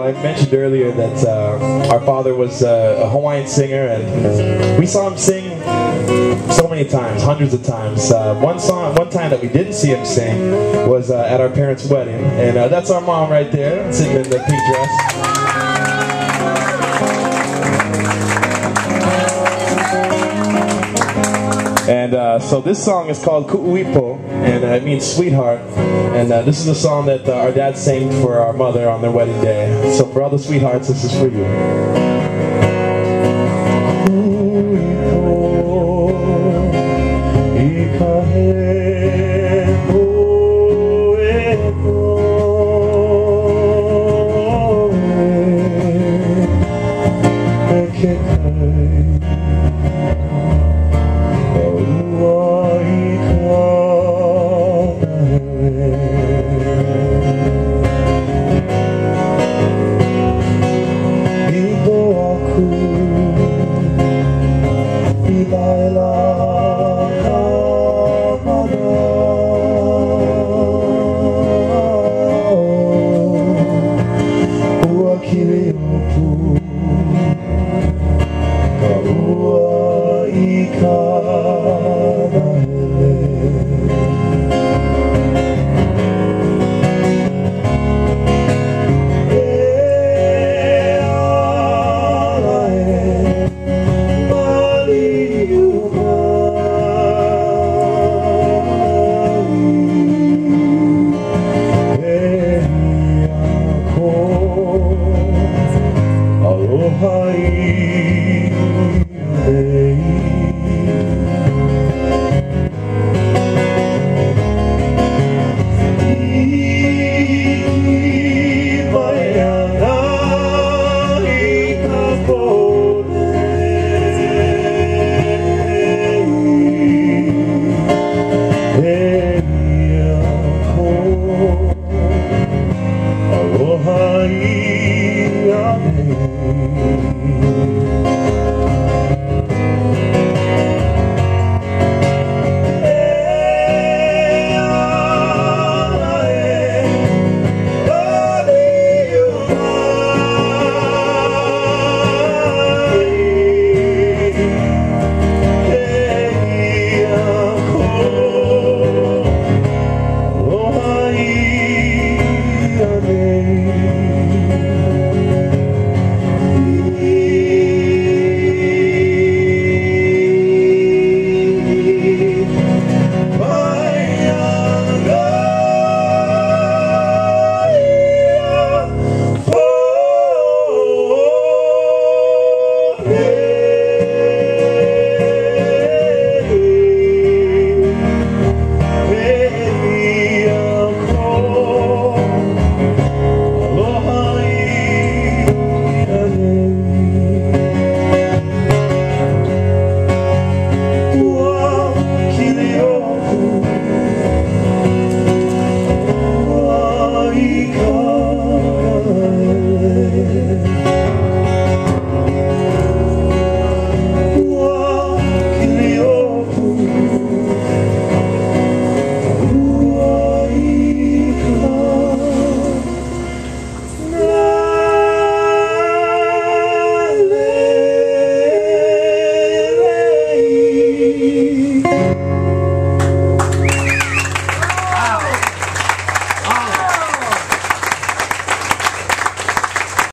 I mentioned earlier that our father was a Hawaiian singer, and we saw him sing so many times, hundreds of times. One time that we didn't see him sing was at our parents' wedding, and that's our mom right there, sitting in the pink dress. And so this song is called Ku'uipo, and it means sweetheart. And this is a song that our dad sang for our mother on their wedding day. So for all the sweethearts, this is for you. Ku'uipo, ikahe